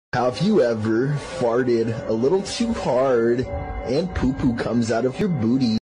Have you ever farted a little too hard and poo-poo comes out of your booty?